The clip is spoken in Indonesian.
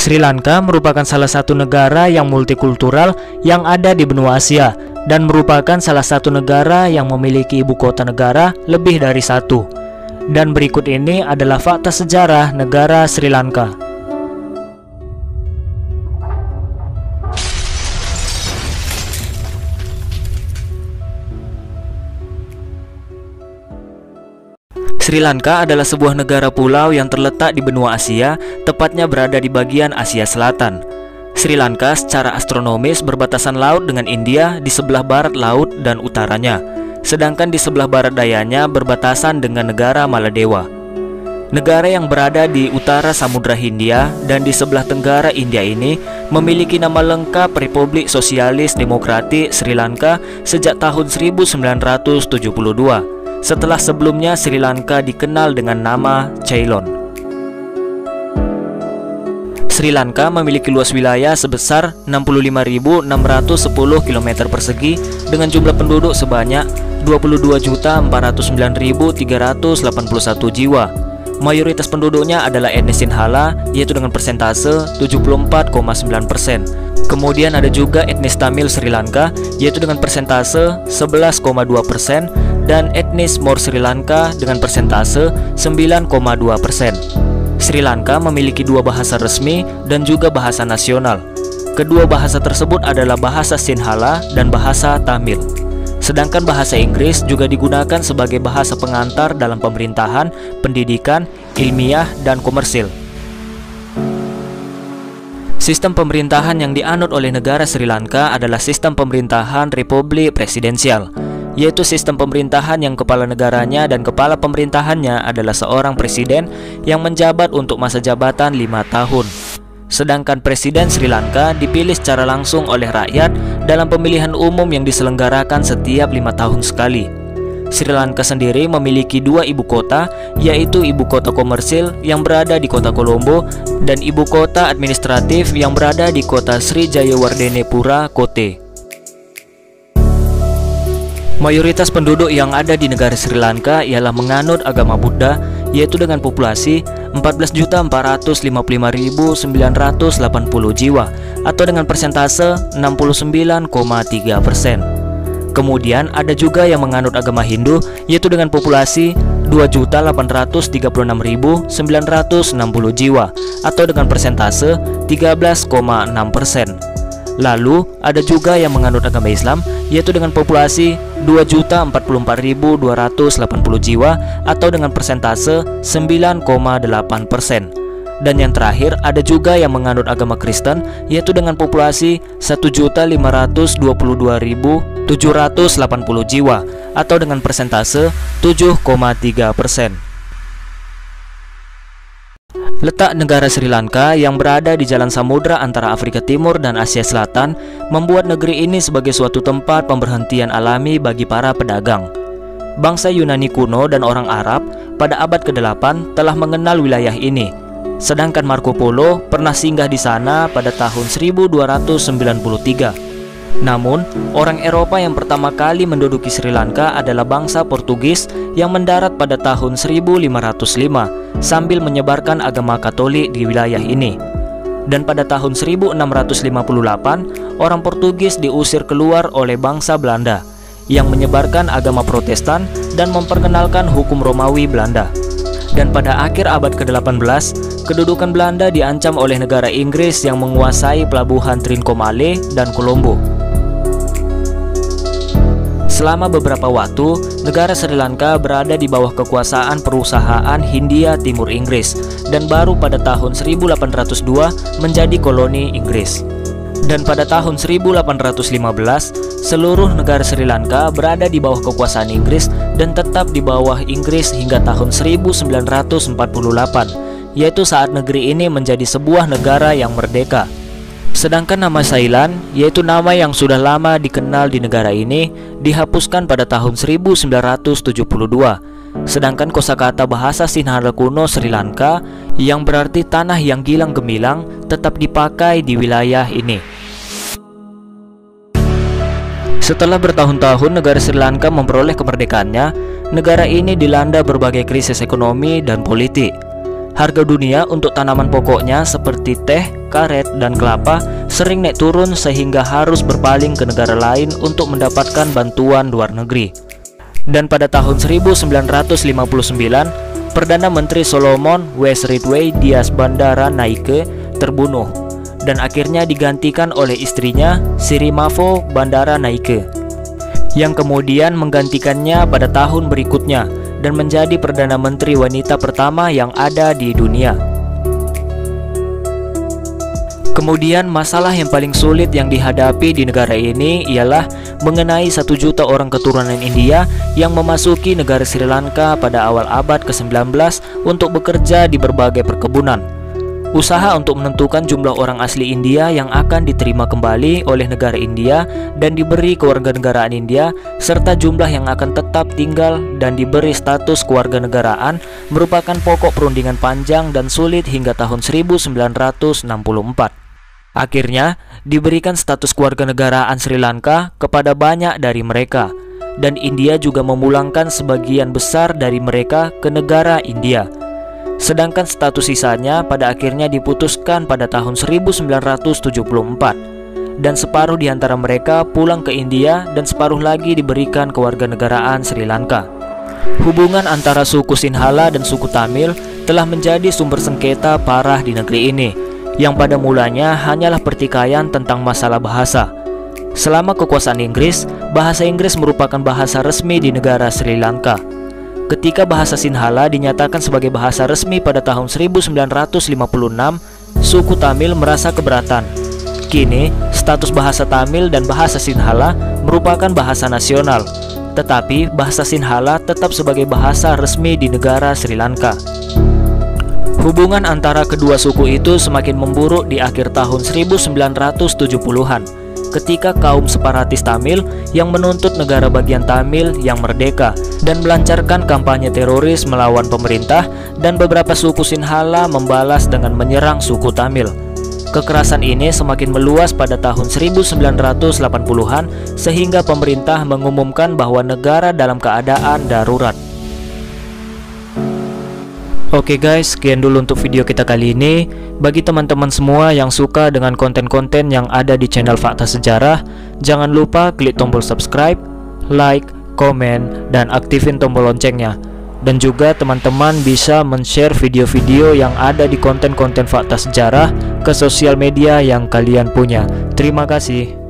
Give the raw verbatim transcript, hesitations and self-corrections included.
Sri Lanka merupakan salah satu negara yang multikultural yang ada di benua Asia dan merupakan salah satu negara yang memiliki ibu kota negara lebih dari satu. Dan berikut ini adalah fakta sejarah negara Sri Lanka. Sri Lanka adalah sebuah negara pulau yang terletak di benua Asia, tepatnya berada di bagian Asia Selatan. Sri Lanka secara astronomis berbatasan laut dengan India di sebelah barat laut dan utaranya, sedangkan di sebelah barat dayanya berbatasan dengan negara Maladewa. Negara yang berada di utara Samudra Hindia dan di sebelah tenggara India ini memiliki nama lengkap Republik Sosialis Demokratik Sri Lanka sejak tahun seribu sembilan ratus tujuh puluh dua. Setelah sebelumnya Sri Lanka dikenal dengan nama Ceylon. Sri Lanka memiliki luas wilayah sebesar enam puluh lima ribu enam ratus sepuluh kilometer persegi dengan jumlah penduduk sebanyak dua puluh dua juta empat ratus sembilan ribu tiga ratus delapan puluh satu jiwa. Mayoritas penduduknya adalah etnis Sinhala, yaitu dengan persentase tujuh puluh empat koma sembilan persen. Kemudian ada juga etnis Tamil Sri Lanka, yaitu dengan persentase sebelas koma dua persen, dan etnis Mor Sri Lanka dengan persentase sembilan koma dua persen. Sri Lanka memiliki dua bahasa resmi dan juga bahasa nasional. Kedua bahasa tersebut adalah bahasa Sinhala dan bahasa Tamil. Sedangkan bahasa Inggris juga digunakan sebagai bahasa pengantar dalam pemerintahan, pendidikan, ilmiah, dan komersil. Sistem pemerintahan yang dianut oleh negara Sri Lanka adalah sistem pemerintahan republik presidensial, yaitu sistem pemerintahan yang kepala negaranya dan kepala pemerintahannya adalah seorang presiden yang menjabat untuk masa jabatan lima tahun. Sedangkan Presiden Sri Lanka dipilih secara langsung oleh rakyat dalam pemilihan umum yang diselenggarakan setiap lima tahun sekali. Sri Lanka sendiri memiliki dua ibu kota, yaitu ibu kota komersil yang berada di kota Colombo dan ibu kota administratif yang berada di kota Sri Jayawardenepura Kotte. Mayoritas penduduk yang ada di negara Sri Lanka ialah menganut agama Buddha, yaitu dengan populasi empat belas juta empat ratus lima puluh lima ribu sembilan ratus delapan puluh jiwa atau dengan persentase enam puluh sembilan koma tiga persen. Kemudian ada juga yang menganut agama Hindu, yaitu dengan populasi dua juta delapan ratus tiga puluh enam ribu sembilan ratus enam puluh jiwa atau dengan persentase tiga belas koma enam persen. Lalu ada juga yang menganut agama Islam, yaitu dengan populasi dua juta empat puluh empat ribu dua ratus delapan puluh jiwa atau dengan persentase sembilan koma delapan persen. Dan yang terakhir ada juga yang menganut agama Kristen, yaitu dengan populasi satu juta lima ratus dua puluh dua ribu tujuh ratus delapan puluh jiwa atau dengan persentase tujuh koma tiga persen. Letak negara Sri Lanka yang berada di jalan samudra antara Afrika Timur dan Asia Selatan membuat negeri ini sebagai suatu tempat pemberhentian alami bagi para pedagang. Bangsa Yunani kuno dan orang Arab pada abad kedelapan telah mengenal wilayah ini, sedangkan Marco Polo pernah singgah di sana pada tahun seribu dua ratus sembilan puluh tiga. Namun, orang Eropa yang pertama kali menduduki Sri Lanka adalah bangsa Portugis yang mendarat pada tahun seribu lima ratus lima sambil menyebarkan agama Katolik di wilayah ini. Dan pada tahun seribu enam ratus lima puluh delapan, orang Portugis diusir keluar oleh bangsa Belanda yang menyebarkan agama Protestan dan memperkenalkan hukum Romawi Belanda. Dan pada akhir abad ke-delapan belas, kedudukan Belanda diancam oleh negara Inggris yang menguasai pelabuhan Trincomalee dan Colombo. Selama beberapa waktu, negara Sri Lanka berada di bawah kekuasaan perusahaan Hindia Timur Inggris dan baru pada tahun seribu delapan ratus dua menjadi koloni Inggris. Dan pada tahun seribu delapan ratus lima belas, seluruh negara Sri Lanka berada di bawah kekuasaan Inggris dan tetap di bawah Inggris hingga tahun seribu sembilan ratus empat puluh delapan, yaitu saat negeri ini menjadi sebuah negara yang merdeka. Sedangkan nama Ceylon, yaitu nama yang sudah lama dikenal di negara ini, dihapuskan pada tahun seribu sembilan ratus tujuh puluh dua. Sedangkan kosakata bahasa Sinhala kuno Sri Lanka yang berarti tanah yang gilang gemilang tetap dipakai di wilayah ini. Setelah bertahun-tahun negara Sri Lanka memperoleh kemerdekaannya, negara ini dilanda berbagai krisis ekonomi dan politik. harga dunia untuk tanaman pokoknya seperti teh, karet, dan kelapa sering naik turun sehingga harus berpaling ke negara lain untuk mendapatkan bantuan luar negeri. Dan pada tahun seribu sembilan ratus lima puluh sembilan, Perdana Menteri Solomon West Ridgway Diaz Bandaranaike terbunuh dan akhirnya digantikan oleh istrinya Sirimavo Bandaranaike, yang kemudian menggantikannya pada tahun berikutnya dan menjadi Perdana Menteri wanita pertama yang ada di dunia. Kemudian masalah yang paling sulit yang dihadapi di negara ini ialah mengenai satu juta orang keturunan India yang memasuki negara Sri Lanka pada awal abad ke sembilan belas untuk bekerja di berbagai perkebunan. Usaha untuk menentukan jumlah orang asli India yang akan diterima kembali oleh negara India dan diberi kewarganegaraan India, serta jumlah yang akan tetap tinggal dan diberi status kewarganegaraan merupakan pokok perundingan panjang dan sulit hingga tahun seribu sembilan ratus enam puluh empat. Akhirnya, diberikan status kewarganegaraan Sri Lanka kepada banyak dari mereka, dan India juga memulangkan sebagian besar dari mereka ke negara India. Sedangkan status sisanya pada akhirnya diputuskan pada tahun seribu sembilan ratus tujuh puluh empat, dan separuh di antara mereka pulang ke India dan separuh lagi diberikan kewarganegaraan Sri Lanka. Hubungan antara suku Sinhala dan suku Tamil telah menjadi sumber sengketa parah di negeri ini, yang pada mulanya hanyalah pertikaian tentang masalah bahasa. Selama kekuasaan Inggris, bahasa Inggris merupakan bahasa resmi di negara Sri Lanka. Ketika bahasa Sinhala dinyatakan sebagai bahasa resmi pada tahun seribu sembilan ratus lima puluh enam, suku Tamil merasa keberatan. Kini, status bahasa Tamil dan bahasa Sinhala merupakan bahasa nasional, tetapi bahasa Sinhala tetap sebagai bahasa resmi di negara Sri Lanka. Hubungan antara kedua suku itu semakin memburuk di akhir tahun seribu sembilan ratus tujuh puluhan, ketika kaum separatis Tamil yang menuntut negara bagian Tamil yang merdeka dan melancarkan kampanye teroris melawan pemerintah, dan beberapa suku Sinhala membalas dengan menyerang suku Tamil. Kekerasan ini semakin meluas pada tahun seribu sembilan ratus delapan puluhan sehingga pemerintah mengumumkan bahwa negara dalam keadaan darurat. Oke guys, sekian dulu untuk video kita kali ini. Bagi teman-teman semua yang suka dengan konten-konten yang ada di channel Fakta Sejarah, jangan lupa klik tombol subscribe, like, komen, dan aktifin tombol loncengnya. Dan juga teman-teman bisa men-share video-video yang ada di konten-konten Fakta Sejarah ke sosial media yang kalian punya. Terima kasih.